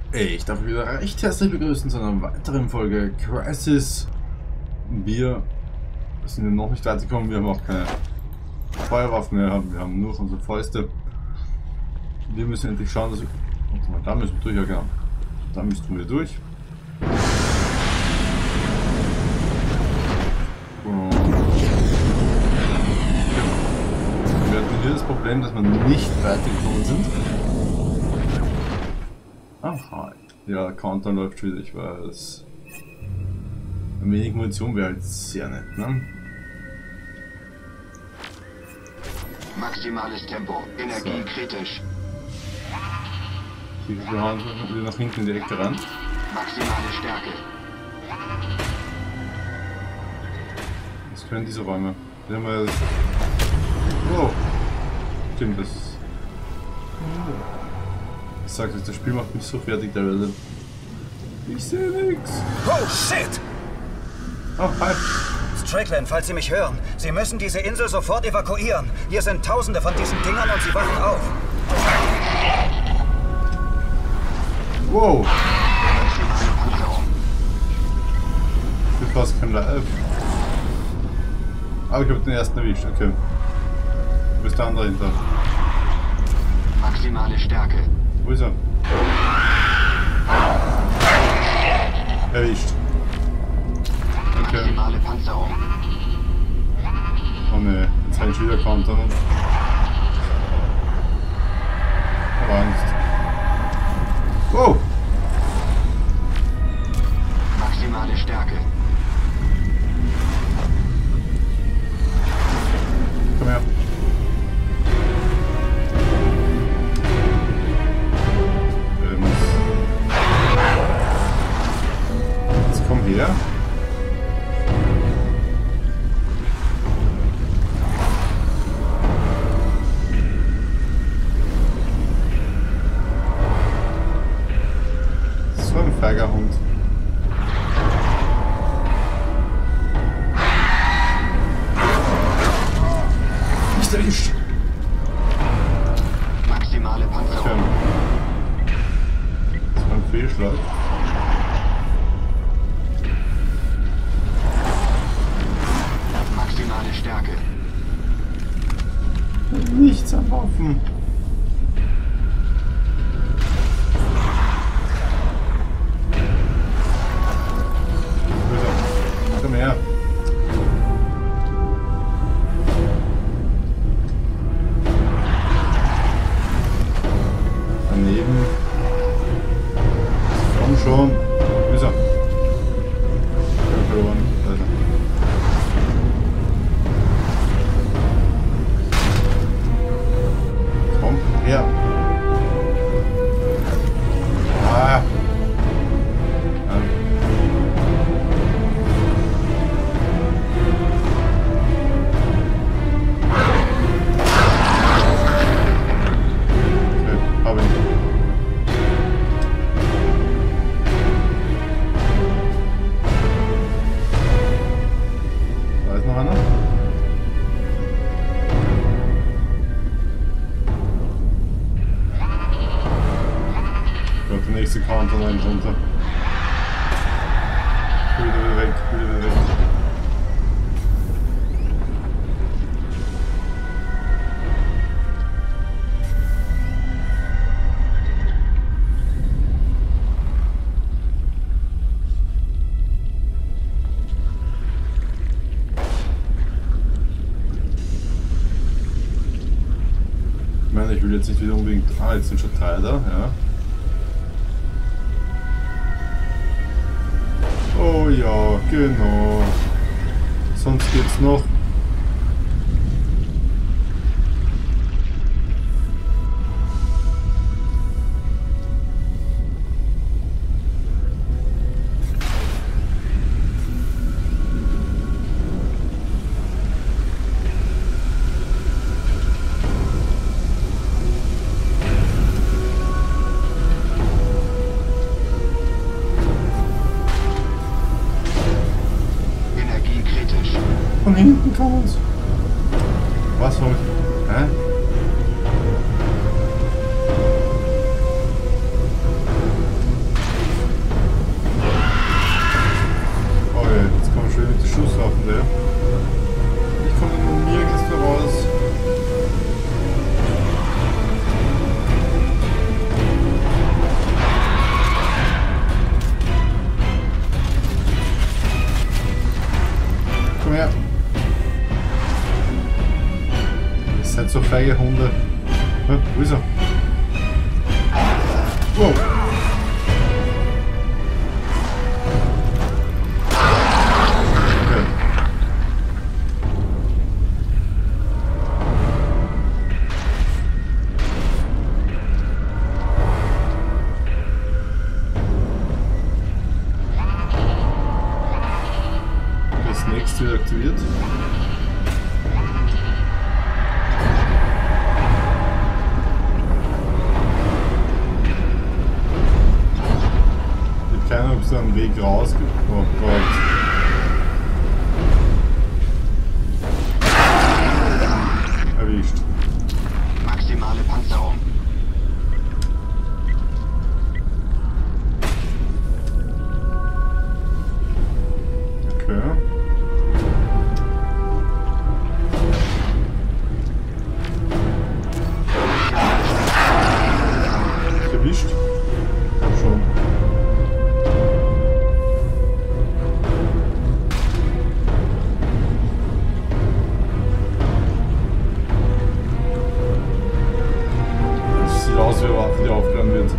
Ich darf euch wieder recht herzlich begrüßen zu einer weiteren Folge Crysis. Wir sind ja noch nicht weitergekommen, wir haben auch keine Feuerwaffen mehr, wir haben nur unsere Fäuste. Wir müssen endlich schauen, dass wir... Warte mal, da müssen wir durch, ja genau. Da müssten wir durch. Und wir hatten hier das Problem, dass wir nicht weitergekommen sind. Aha, ja, Counter läuft wieder, ich weiß. Ein wenig Munition wäre halt sehr nett, ne? Maximales Tempo, Energie kritisch. Wir hauen wieder nach hinten in die Ecke ran. Maximale Stärke. Was können diese Räume? Die haben wir... Oh! Stimmt, das ist... Ich sag euch, das Spiel macht mich so fertig teilweise. Ich sehe nichts. Oh shit! Oh, hi. Strickland, falls Sie mich hören, Sie müssen diese Insel sofort evakuieren. Hier sind Tausende von diesen Dingern und sie wachen auf. Wow! Maximale Panzerung. Ich bin fast kein Live. Aber ich habe den ersten erwischt, okay. Wo ist der andere hinter? Maximale Stärke. Wo ist er? Erwischt. Okay. Maximale Panzerung. Oh ne, jetzt kann ich wieder countern. Aber Angst. Wow! Maximale Stärke. Komm her. Jetzt komm her. So ein feiger Hund. Nicht erwischt. Maximale Okay. Panzerung. Das war ein Fehlschlag. Maximale Stärke. Nichts am Waffen. Komm her. Daneben. Komm schon. Wo ist er? Ich hab verloren. Da ist er. Komm her. Ah. Okay, hab ihn. Da ist noch einer. Gott, der nächste Counter rein runter. Wieder weg, wieder weg. Ich meine, ich will jetzt nicht wieder unbedingt... Ah, jetzt sind schon 3 da, ja. Oh ja, genau. Sonst geht's noch. Energie kritisch. Von hinten kommen's. Was soll ich? Hä? feige Hunde. Hä? Wo ist er? Wow. Okay. Das nächste wird aktiviert. Ob es einen Weg raus gibt. Oh Gott. Erwischt. Maximale Panzerung. Okay. Erwischt? Schon. Aus, wie Waffe, die aufgeladen wird.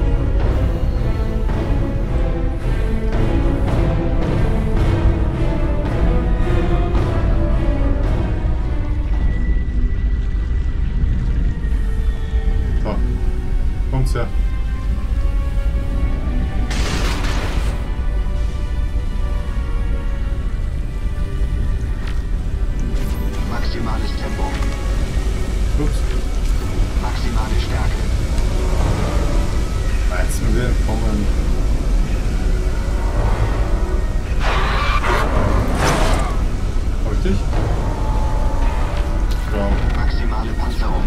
Da. Kommt's her. Maximales Tempo. Ups. Maximale Stärke. Jetzt sind wir entkommen. Hab ich dich? Ja. Maximale Panzerung.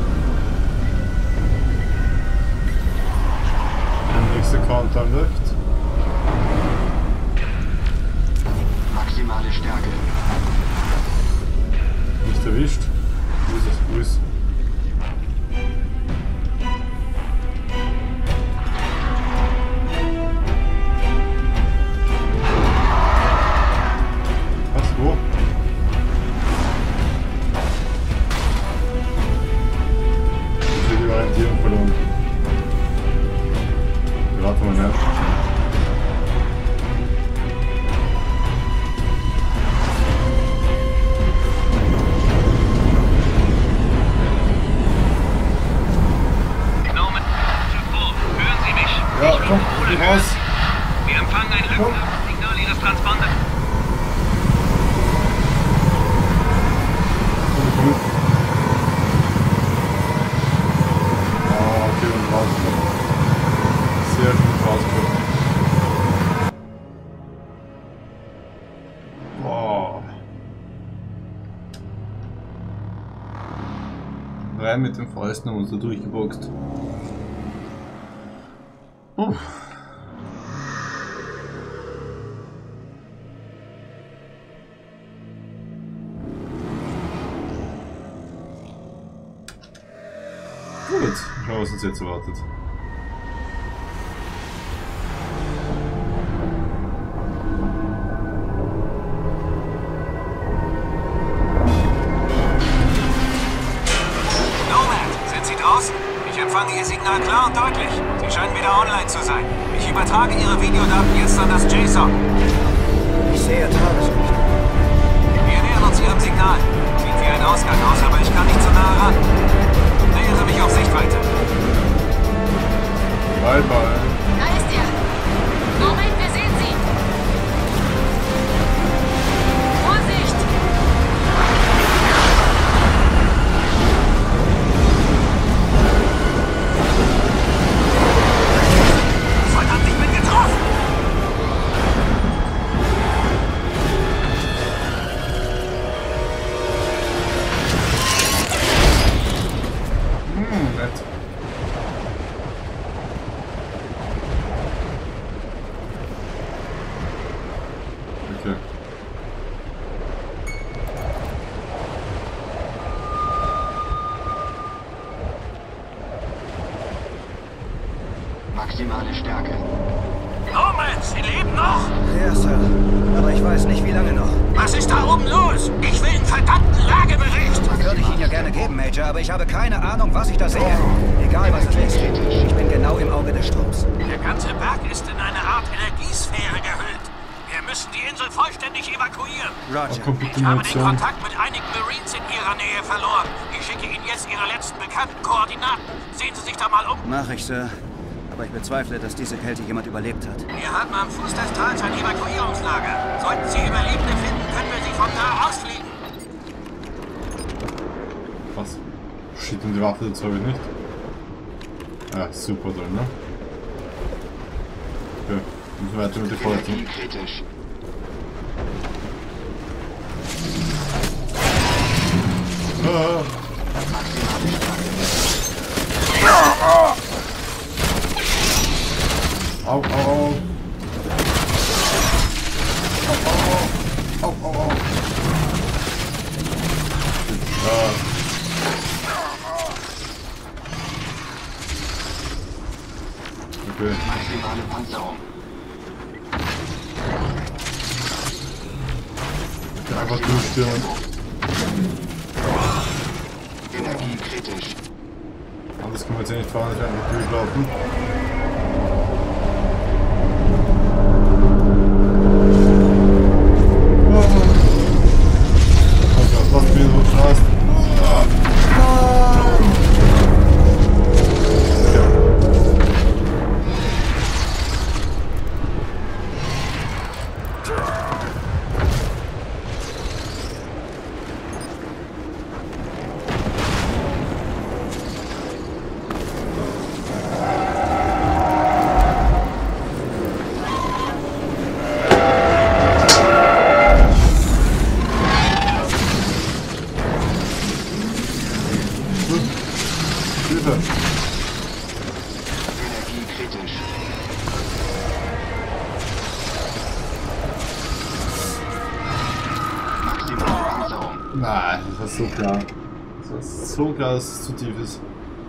Der nächste Countdown läuft. Maximale Stärke. Nicht erwischt. Wo ist es? Wo ist es? Wo? Ich will die Orientierung verloren. Warte mal, ne? Norman, hören Sie mich? Ja, komm, geh raus. Wir empfangen ein lückenhaftes Signal Ihres Transponders. Okay, und rauskommen. Sehr gut rauskommen. Wow. Rein mit den Fäusten haben wir uns da durchgeboxt. Gut, schauen wir, was uns jetzt erwartet. Nomad, sind Sie draußen? Ich empfange Ihr Signal klar und deutlich. Sie scheinen wieder online zu sein. Ich übertrage Ihre Videodaten jetzt an das JSON. Ich sehe Tageslicht. Wir nähern uns Ihrem Signal. Sieht wie ein Ausgang aus, aber ich kann nicht so nah ran. Nähere mich auf Sichtweite. Bye bye. Da ist er. Norman, wir sehen Sie. Vorsicht! Verdammt, ich bin getroffen! Nett. Okay. Maximale Stärke. Nomad, Sie leben noch? Ja, Sir. Aber ich weiß nicht, wie lange noch. Was ist da oben los? Ich will einen verdammten Lagebericht. Würde ich Ihnen ja gerne geben, Major, aber ich habe keine Ahnung, was ich da sehe. Egal, was es ist. Ich bin genau im Auge des Sturms. Der ganze Berg ist in eine Art Energiesphäre gehüllt. Wir müssen die Insel vollständig evakuieren. Roger. Ich habe den Kontakt mit einigen Marines in Ihrer Nähe verloren. Ich schicke Ihnen jetzt Ihre letzten bekannten Koordinaten. Sehen Sie sich da mal um. Mach ich, Sir. Aber ich bezweifle, dass diese Kälte jemand überlebt hat. Wir haben am Fuß des Tals ein Evakuierungslager. Sollten Sie Überlebende finden, können wir Sie von da ausfliegen. Was? Shit, und die Waffe dazu habe ich nicht. Ja, super toll, ne? Okay, müssen wir weiter mit der Verletzung. Kritisch. Maximale Stärke. Au, au, au. Au, au, au. Au, au, au. Okay. Maximale Panzerung. Einfach durchstürmen. Energie kritisch. Anders können wir jetzt nicht fahren, nicht einfach durchlaufen. Oh Gott, was mir so krass. Energie kritisch. Maximale Panzerung. Nein, das war so klar. Das war so klar, dass es zu tief ist.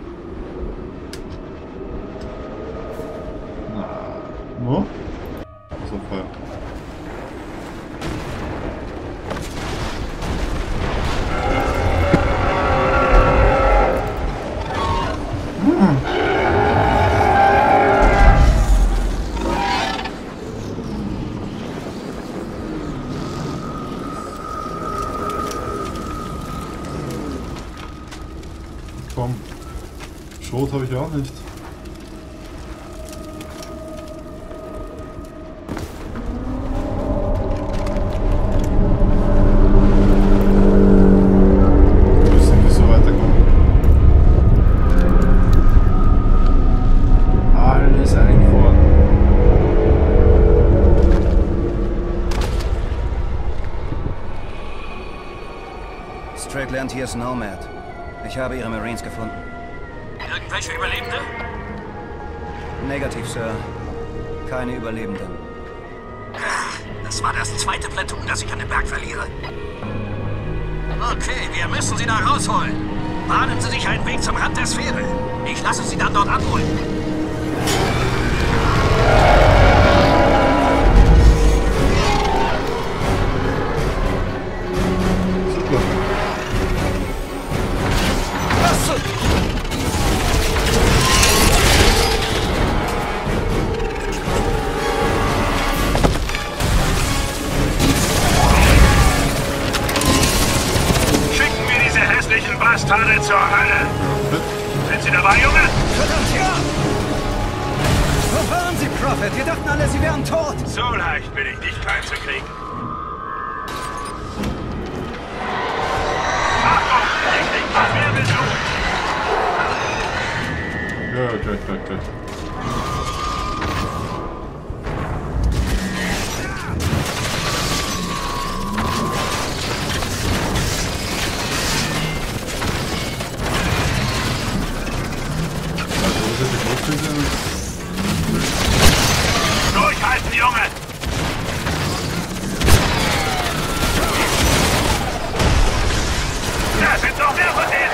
Na, no? So voll. Komm. Schrot habe ich auch nicht. Wir müssen nicht so weiterkommen. Alles eingefroren. Strickland, hier ist Nomad. Ich habe Ihre Marines gefunden. Irgendwelche Überlebende? Negativ, Sir. Keine Überlebenden. Das war das zweite Platoon, das ich an den Berg verliere. Okay, wir müssen Sie da rausholen. Bahnen Sie sich einen Weg zum Rand der Sphäre. Ich lasse Sie dann dort abholen. Super. Schicken wir diese hässlichen Bastarde zur Hölle. Sind Sie dabei, Junge? Verdammt, ja! Wo waren Sie, Prophet? Wir dachten alle, Sie wären tot. So leicht bin ich nicht klein zu kriegen. Achtung, ich krieg noch mehr Besuch. Gut. Durchhalten, Junge! Da sind noch mehr von denen!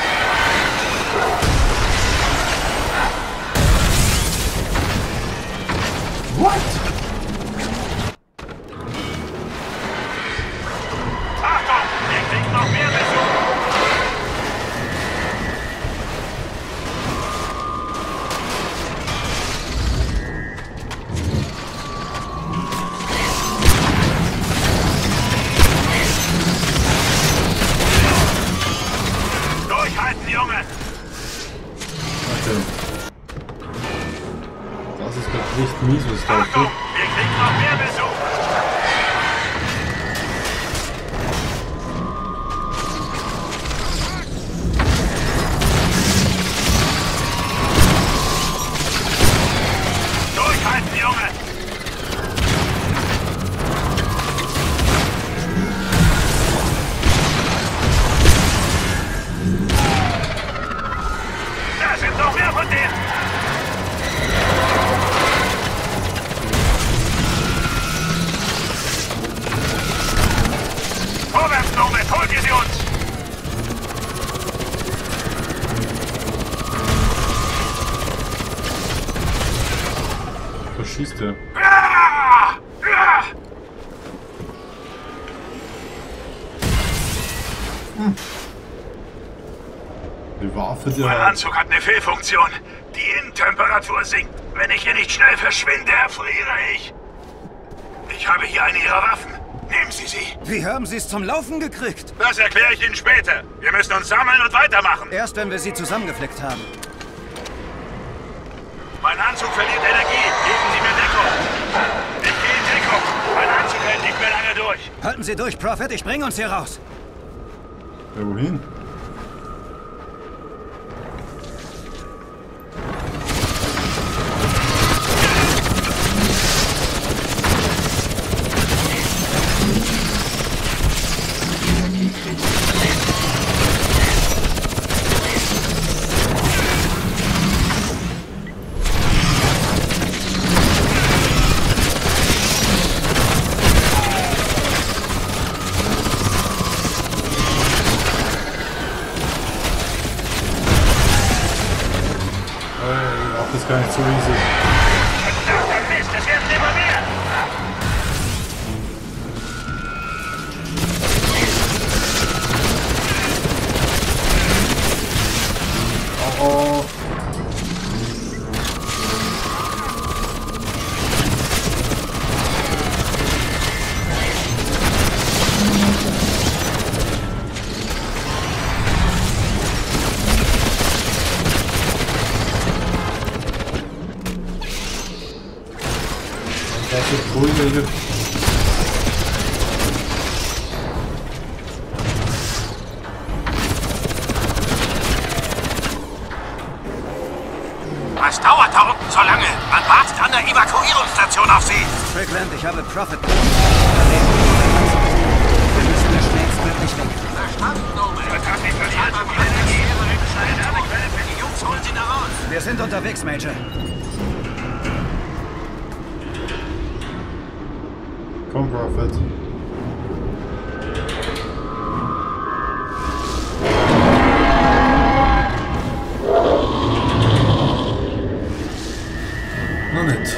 What? ist gerade echt mies, was da Achtung, steht. wir kriegen noch mehr Besuch. Durchhalten, Junge! Da sind noch mehr von denen! Vorwärts, Nomad, holt ihr sie uns! Was schießt der? Ah! Ah! Die Waffe, die Mein hat. Anzug hat eine Fehlfunktion. Die Innentemperatur sinkt. Wenn ich hier nicht schnell verschwinde, erfriere ich. Ich habe hier eine Ihrer Waffen. Nehmen Sie sie. Wie haben Sie es zum Laufen gekriegt? Das erkläre ich Ihnen später. Wir müssen uns sammeln und weitermachen. Erst wenn wir sie zusammengeflickt haben. Mein Anzug verliert Energie. Geben Sie mir Deckung. Ich gehe in Deckung. Mein Anzug hält nicht mehr lange durch. Halten Sie durch, Prophet, ich bringe uns hier raus. Ja, wohin? Das ist gar nicht so easy. Verdammter Mist, es werden immer mehr. Oh. Das ist cool, hier. Was dauert da unten so lange? Man wartet an der Evakuierungsstation auf Sie. Strickland, ich habe Prophet. Wir müssen da schnellstmöglich weg. Verstanden, Nomad. Verdammt, ich verliere zu viel Energie. Die Jungs holen Sie da raus. Wir sind unterwegs, Major. Komm, Prophet. Noch nicht.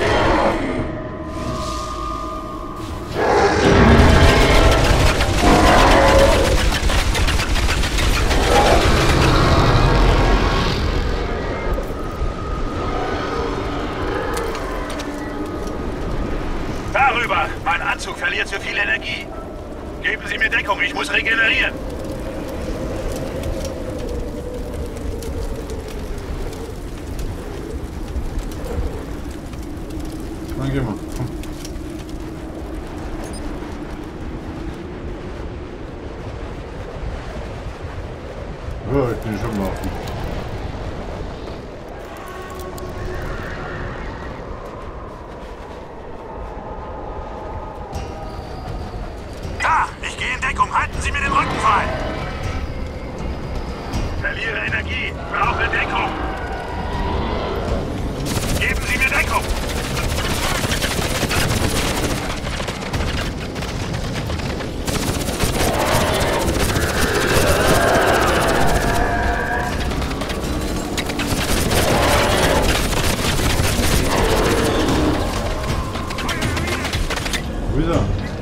Darüber! Mein Anzug verliert zu viel Energie. Geben Sie mir Deckung, ich muss regenerieren. Dann gehen wir. Komm. Ja, ich bin schon laufen. Da! Ich gehe in Deckung, halten Sie mir den Rücken frei! Verliere Energie, brauche Deckung! Geben Sie mir Deckung! Wieder.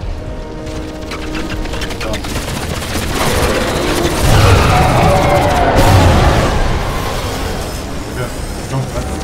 Ja, komm, weiter.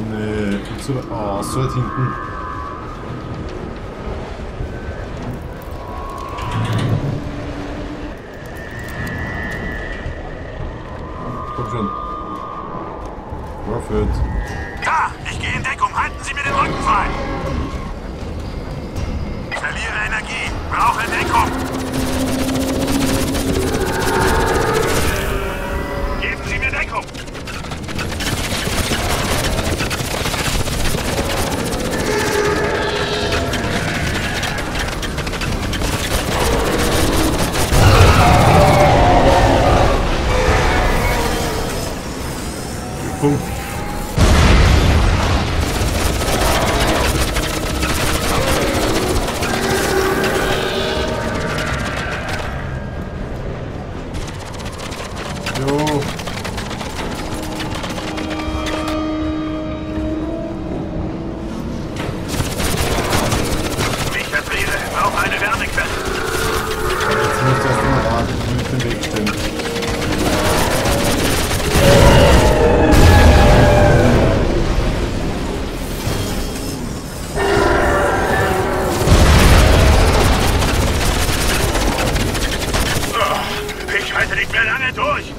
nee. So weit hinten. Komm schon. Profit. Ja, ich gehe in Deckung. Halten Sie mir den Rücken frei. Ich verliere Energie. Brauche Deckung. Geben Sie mir Deckung. Punkt. Jo. Ich erfriere. Brauche eine Wärmequelle. Jetzt muss ich erst mal warten, wie ich den Weg stellen. Ich halte nicht mehr lange durch.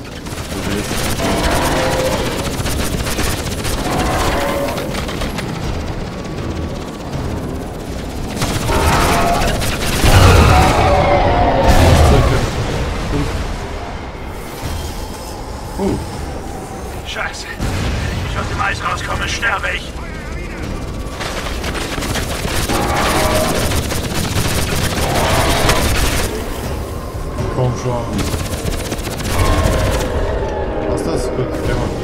Oh, Scheiße. Wenn ich aus dem Eis rauskomme, sterbe ich. komm schon. Was das? Gut, geh mal.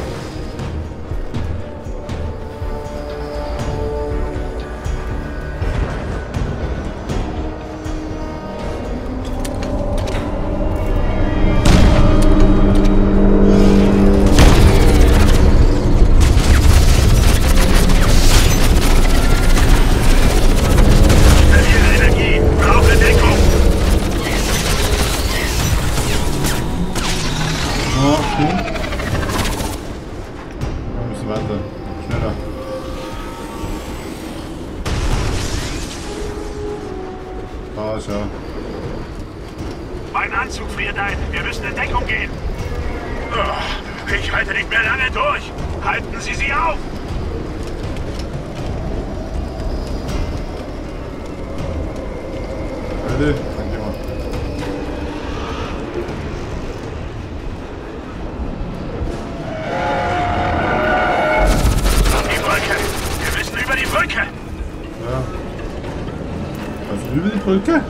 Mein Anzug friert ein. Wir müssen in Deckung gehen. Ich halte nicht mehr lange durch. Halten Sie sie auf! Bitte, danke mal. Die Brücke! Wir müssen über die Brücke! Ja. Also über die Brücke?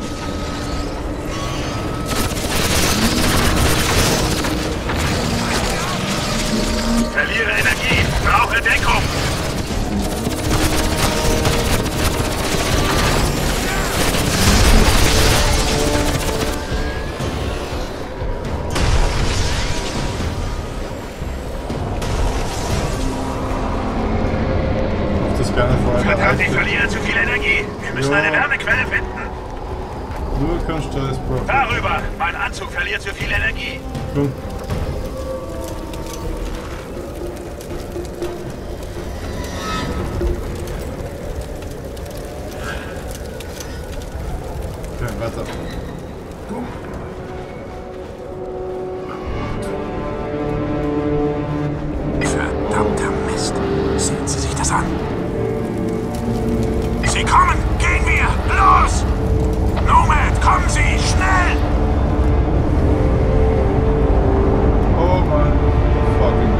Verliere Energie! Brauche Deckung! Verdammt, ich verliere zu viel Energie. Wir müssen eine Wärmequelle finden. Nur kannst du das Profit. Darüber. Mein Anzug verliert zu viel Energie. Komm. Okay, weiter. Verdammter Mist. Sehen Sie sich das an. Sie kommen! Gehen wir! Los! Nomad, kommen Sie! Schnell! Oh mein fucking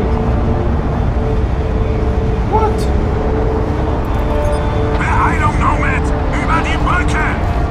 Gott. What? Beeilung, Nomad! Über die Brücke!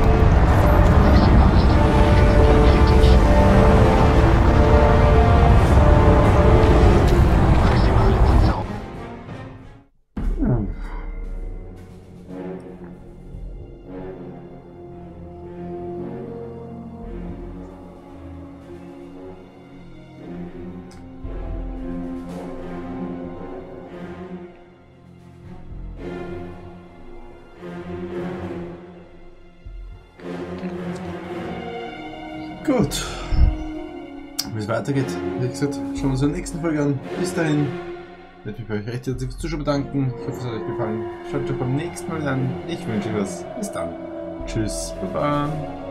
Gut. Wie es weitergeht, wie gesagt, schauen wir uns in der nächsten Folge an. Bis dahin, möchte mich bei euch recht herzlich fürs Zuschauen bedanken. Ich hoffe, es hat euch gefallen. Schaut euch beim nächsten Mal an. Ich wünsche euch was. Bis dann. Tschüss. Baba.